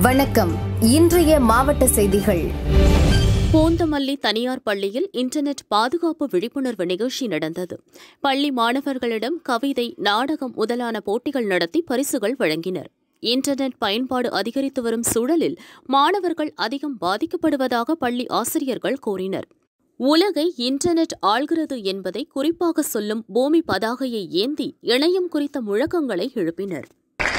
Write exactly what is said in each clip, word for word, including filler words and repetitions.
வணக்கம். இன்றைய மாவட்ட செய்திகள். பூந்தமல்லி தனியார் பள்ளியில் இன்டர்நெட் பாதுகாப்பு விழிப்புணர்வு நிகழ்ச்சி நடந்தது. பள்ளி மாணவர்களிடம் கவிதை, நாடகம் முதலான போட்டிகள் நடத்தி பரிசுகள் வழங்கினர். இன்டர்நெட் பயன்பாடு அதிகரித்து வரும் சூழலில் மாணவர்கள் அதிகம் பாதிக்கப்படுவதாக பள்ளி ஆசிரியர்கள் கூறினர். உலகை இன்டர்நெட் ஆள்கிறது என்பதை குறிப்பாக சொல்லும் பூமி பதாகையை ஏந்தி இணையம் குறித்த முழக்கங்களை எழுப்பினர்.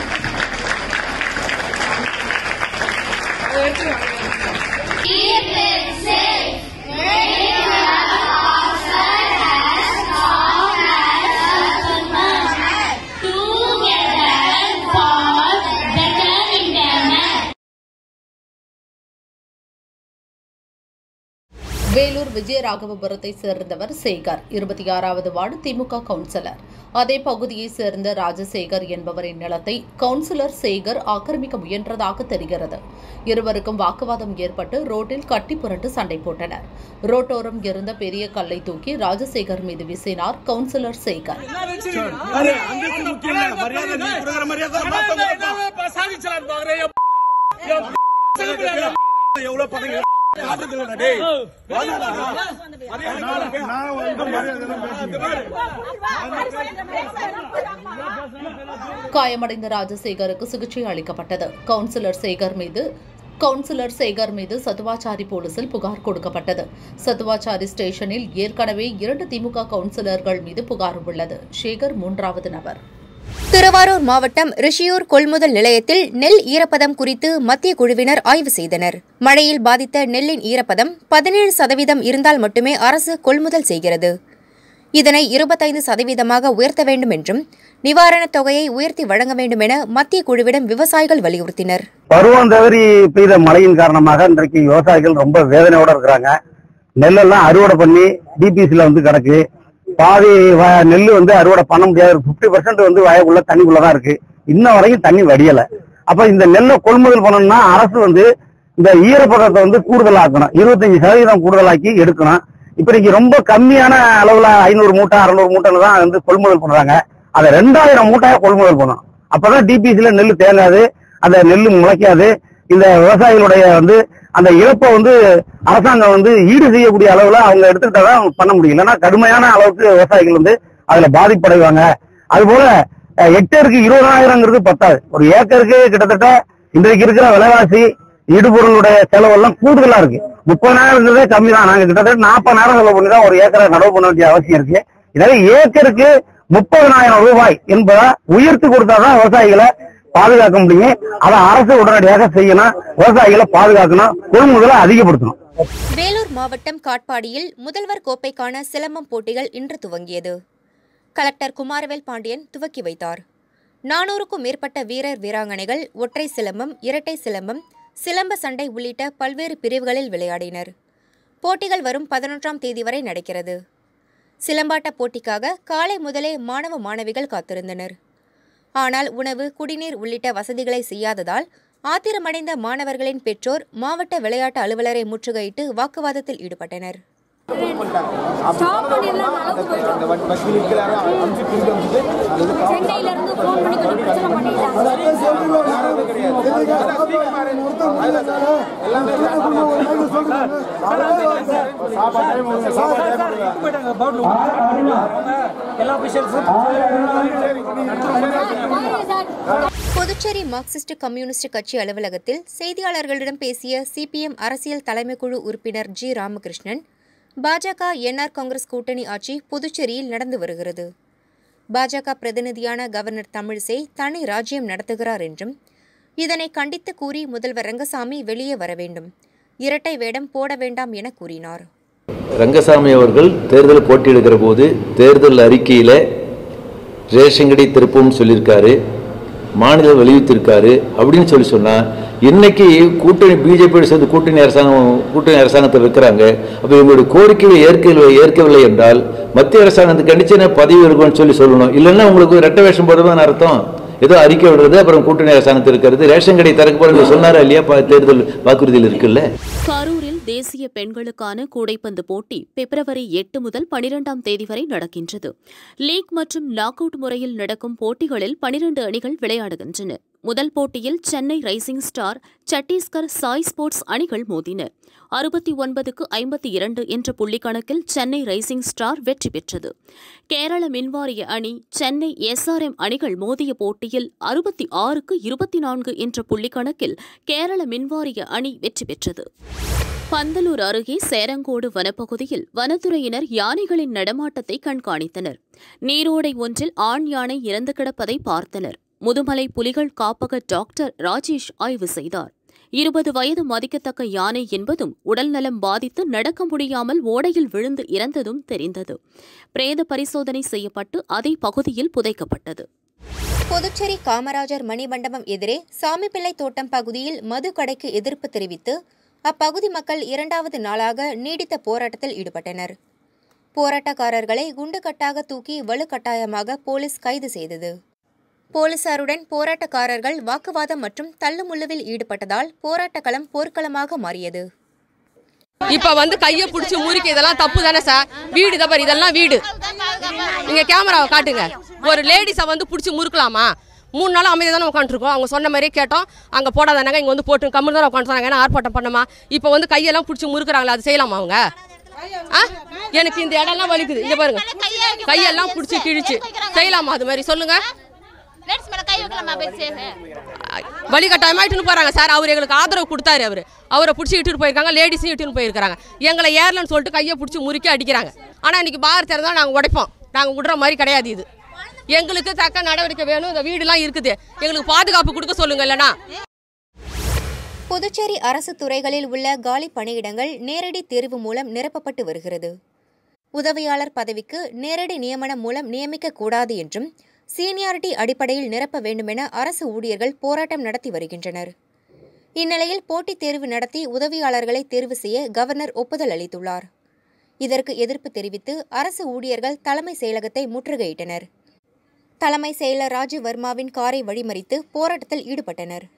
வேலூர் விஜயராகவபுரத்தை சேர்ந்தவர் சேகர், இருபத்தி ஆறாவது வார்டு திமுக கவுன்சிலர். அதே பகுதியைச் சேர்ந்த ராஜசேகர் என்பவரின் நிலத்தை கவுன்சிலர் சேகர் ஆக்கிரமிக்க முயன்றதாக தெரிகிறது. இருவருக்கும் வாக்குவாதம் ஏற்பட்டு ரோட்டில் கட்டி புரண்டு சண்டை போட்டனர். ரோட்டோரம் இருந்த பெரிய கல்லை தூக்கி ராஜசேகர் மீது வீசினார் கவுன்சிலர் சேகர். காயமடைந்த ராஜசேகருக்கு சிகிச்சை அளிக்கப்பட்டது. கவுன்சிலர் சேகர் மீது கவுன்சிலர் சேகர் மீது சத்துவாச்சாரி போலீசில் புகார் கொடுக்கப்பட்டது. சத்துவாச்சாரி ஸ்டேஷனில் ஏற்கனவே இரண்டு திமுக கவுன்சிலர்கள் மீது புகார் உள்ளது. சேகர் மூன்றாவது நபர். திருவாரூர் மாவட்டம் ரிஷியூர் கொள்முதல் நிலையத்தில் நெல் ஈரப்பதம் குறித்து மத்திய குழுவினர் ஆய்வு செய்தனர். மழையில் பாதித்த நெல்லின் ஈரப்பதம் பதினேழு சதவீதம் இருந்தால் மட்டுமே அரசு கொள்முதல் செய்கிறது. இதனை இருபத்தைந்து சதவீதமாக உயர்த்த வேண்டும் என்றும் நிவாரணத் தொகையை உயர்த்தி வழங்க வேண்டும் என மத்திய குழுவிடம் விவசாயிகள் வலியுறுத்தினர். பருவம் தவறி பெய்த மழையின் காரணமாக இன்றைக்கு விவசாயிகள் ரொம்ப வேதனையோட இருக்கிறாங்க. நெல்லெல்லாம் அறுவடை பண்ணி டிபிசில வந்து கிடக்கு. பாதி நெல் வந்து அறுவடை பண்ண முடியாது. பிப்டி பர்சன்ட் வந்து வயக்குள்ள தண்ணிக்குள்ளதான் இருக்கு. இன்ன வரைக்கும் தண்ணி வடியல. அப்ப இந்த நெல்லை கொள்முதல் பண்ணணும்னா அரசு வந்து இந்த ஈரப்பதத்தை வந்து கூடுதலாக்கணும். இருபத்தஞ்சு சதவீதம் கூடுதலாக்கி எடுக்கணும். இப்ப இன்னைக்கு ரொம்ப கம்மியான அளவுல ஐநூறு மூட்டை அறுநூறு மூட்டைன்னு தான் வந்து கொள்முதல் பண்றாங்க. அதை ரெண்டாயிரம் மூட்டையா கொள்முதல் பண்ணணும். அப்பதான் டிபிசில நெல் தேங்காது, அந்த நெல் முளைக்காது. இந்த விவசாயிகளுடைய வந்து அந்த இழப்பை வந்து அரசாங்கம் வந்து ஈடு செய்யக்கூடிய அளவுல அவங்க எடுத்துக்கிட்டாதான் பண்ண முடியும். இல்லைன்னா கடுமையான அளவுக்கு விவசாயிகள் வந்து அதுல பாதிப்படைவாங்க. அது போல ஹெக்டேருக்கு இருபதாயிரங்கிறது பத்தாது. ஒரு ஏக்கருக்கு கிட்டத்தட்ட இன்றைக்கு இருக்கிற விலைவாசி இடுபொருளுடைய செலவெல்லாம் கூடுதலா இருக்கு. முப்பதாயிரங்கிறதே கம்மி தான். நாங்க கிட்டத்தட்ட நாற்பதாயிரம் செலவு பண்ணி தான் ஒரு ஏக்கரை நடவு பண்ண வேண்டிய அவசியம் இருக்கு. எனவே ஏக்கருக்கு முப்பதனாயிரம் ரூபாய் என்பதை உயர்த்தி கொடுத்தாதான் விவசாயிகளை பாதுகாக்க முடியும். அதை அரசு உடனடியாக செய்யணும். விவசாயிகளை பாதுகாக்கணும், கொள்முதலை அதிகப்படுத்தணும். வேலூர் மாவட்டம் காட்பாடியில் முதல்வர் கோப்பைக்கான சிலம்பம் போட்டிகள் இன்று துவங்கியது. கலெக்டர் குமாரவேல் பாண்டியன் துவக்கி வைத்தார். நானூறுக்கும் மேற்பட்ட வீரர் வீராங்கனைகள் ஒற்றை சிலம்பம், இரட்டை சிலம்பம், சிலம்ப சண்டை உள்ளிட்ட பல்வேறு பிரிவுகளில் விளையாடினர். போட்டிகள் வரும் பதினொன்றாம் தேதி வரை நடக்கிறது. சிலம்பாட்ட போட்டிக்காக காலை முதலே மாணவ மாணவிகள் காத்திருந்தனர். ஆனால் உணவு, குடிநீர் உள்ளிட்ட வசதிகளை செய்யாததால் ஆத்திரமடைந்த மாணவர்களின் பெற்றோர் மாவட்ட விளையாட்டு அலுவலரை முற்றுகையிட்டு வாக்குவாதத்தில் ஈடுபட்டனர். புதுச்சேரி மார்க்சிஸ்ட் கம்யூனிஸ்ட் கட்சி அலுவலகத்தில் செய்தியாளர்களிடம் பேசிய சிபிஎம் அரசியல் தலைமைக்குழு உறுப்பினர் ஜி ராமகிருஷ்ணன், பாஜக என்ஆர் காங்கிரஸ் கூட்டணி ஆட்சி புதுச்சேரியில் நடந்து வருகிறது. பாஜக பிரதிநிதியான கவர்னர் தமிழிசை தனி ராஜ்யம் நடத்துகிறார் என்றும் இதனை கண்டித்து கூறி முதல்வர் ரங்கசாமி வெளியே வர வேண்டும், இரட்டை வேடம் போட வேண்டாம் என கூறினார். ரங்கசாமி அவர்கள் தேர்தல் போட்டியிடுகிற போது தேர்தல் அறிக்கையில ரேஷன் கடை திருப்பவும் சொல்லியிருக்காரு, மாநில வலியுறுத்திருக்காரு. அப்படின்னு சொல்லி சொன்னா இன்னைக்கு கூட்டணி பிஜேபியோட சேர்ந்து கூட்டணி அரசாங்கம் கூட்டணி அரசாங்கத்தில் இருக்கிறாங்க. அப்ப இவங்களுடைய கோரிக்கையை ஏற்கவில்லை ஏற்கவில்லை என்றால் மத்திய அரசாங்கத்துக்கு கண்டிச்சு பதவி இருக்கும்னு சொல்லி சொல்லணும். இல்லைன்னா உங்களுக்கு ரெட்ட வேஷம் போடுறதுன்னு அர்த்தம். ஏதோ அறிக்கை விடுறது, அப்புறம் கூட்டணி அரசாங்கத்தில் இருக்கிறது, ரேஷன் கடை திறக்க சொன்னாரா இல்லையா தேர்தல் வாக்குறுதியில் இருக்குல்ல. கரூரில் தேசிய பெண்களுக்கான கூடைப்பந்து போட்டி பிப்ரவரி எட்டு முதல் பனிரெண்டாம் தேதி வரை நடக்கின்றது. லீக் மற்றும் நாக் அவுட் முறையில் நடக்கும் போட்டிகளில் பனிரண்டு அணிகள் விளையாடுகின்றன. முதல் போட்டியில் Chennai rising star, Chhattisgarh Sai sports அணிகள் மோதின. அறுபத்தி ஒன்பதுக்கு ஐம்பத்தி இரண்டு என்ற புள்ளிக்கணக்கில் சென்னை ரைசிங் ஸ்டார் வெற்றி பெற்றது. கேரள மின்வாரிய அணி, சென்னை எஸ்ஆர்எம் அணிகள் மோதிய போட்டியில் அறுபத்தி ஆறுக்கு இருபத்தி நான்கு என்ற புள்ளிக்கணக்கில் கேரள மின்வாரிய அணி வெற்றி பெற்றது. பந்தலூர் அருகே சேரங்கோடு வனப்பகுதியில் வனத்துறையினர் யானைகளின் நடமாட்டத்தை கண்காணித்தனர். நீரோடை ஒன்றில் ஆண் யானை இறந்து கிடப்பதை பார்த்தனர். முதுமலை புலிகள் காப்பக டாக்டர் ராஜேஷ் ஆய்வு செய்தார். இருபது வயது மதிக்கத்தக்க யானை என்பதும் உடல்நலம் பாதித்து நடக்க முடியாமல் ஓடையில் விழுந்து இறந்ததும் தெரிந்தது. பிரேத பரிசோதனை செய்யப்பட்டு அதே பகுதியில் புதைக்கப்பட்டது. புதுச்சேரி காமராஜர் மணிமண்டபம் எதிரே சாமிப்பிள்ளை தோட்டம் பகுதியில் மது கடைக்கு எதிர்ப்பு தெரிவித்து அப்பகுதி மக்கள் இரண்டாவது நாளாக நீடித்த போராட்டத்தில் ஈடுபட்டனர். போராட்டக்காரர்களை குண்டுகட்டாக தூக்கி வலுக்கட்டாயமாக போலீஸ் கைது செய்தது. போலீசாருடன் போராட்டக்காரர்கள் வாக்குவாதம் மற்றும் தள்ளுமுள்ளுவில் ஈடுபட்டதால் போராட்டக்களம் போர்க்களமாக மாறியது. இப்ப வந்து கையை பிடிச்சி முறுக்கி இதெல்லாம் தப்பு தானே சார்? வீடு தப்பர், இதெல்லாம் வீடு. நீங்க கேமராவை காட்டுங்க. ஒரு லேடிஸை வந்து பிடிச்சி முறுக்கலாமா? மூணு நாள் அமைதியாக தானே உட்காந்துருக்கோம். அவங்க சொன்ன மாதிரியே கேட்டோம். அங்கே போடாதானாங்க, இங்கே வந்து போட்டு கம்மி தானே உட்காந்துருந்தாங்க. ஏன்னா ஆர்ப்பாட்டம் பண்ணமா? இப்போ வந்து கையெல்லாம் பிடிச்சி முறுக்குறாங்களா? அது செய்யலாமா அவங்க? ஆ எனக்கு இந்த இடம்லாம் வலிக்குது. இங்கே பாருங்க, கையெல்லாம் பிடிச்சி கிழிச்சு செய்யலாமா? அது மாதிரி சொல்லுங்க. வழிகட்டாயமாயிட்டுன்னு போறாங்க சார். அவர் எங்களுக்கு ஆதரவு கொடுத்தாரு. அவர் அவரை பிடிச்சி இட்டுட்டு போயிருக்காங்க. லேடிஸையும் இட்டுன்னு போயிருக்காங்க. எங்களை ஏர்லன்னு சொல்லிட்டு கையை பிடிச்சி முறுக்கி அடிக்கிறாங்க. ஆனால் இன்னைக்கு பார் திறந்தா நாங்கள் உடைப்போம். நாங்கள் விடுற மாதிரி கிடையாது. இது எங்களுக்கு தக்க நடவடிக்கை வேணும். இந்த வீடுலாம் இருக்குது, எங்களுக்கு பாதுகாப்பு கொடுக்க சொல்லுங்க. இல்லைனா புதுச்சேரி அரசு துறைகளில் உள்ள காலி பணியிடங்கள் நேரடி தேர்வு மூலம் நிரப்பப்பட்டு வருகிறது. உதவியாளர் பதவிக்கு நேரடி நியமனம் மூலம் நியமிக்க கூடாது என்றும் சீனியாரிட்டி அடிப்படையில் நிரப்ப வேண்டுமென அரசு ஊழியர்கள் போராட்டம் நடத்தி வருகின்றனர். இந்நிலையில் போட்டித் தேர்வு நடத்தி உதவியாளர்களை தேர்வு செய்ய கவர்னர் ஒப்புதல் அளித்துள்ளார். இதற்கு எதிர்ப்பு தெரிவித்து அரசு ஊழியர்கள் தலைமை செயலகத்தை முற்றுகையிட்டனர். தலைமை செயலர் ராஜீவ் வர்மாவின் காரை வழிமறித்து போராட்டத்தில் ஈடுபட்டனர்.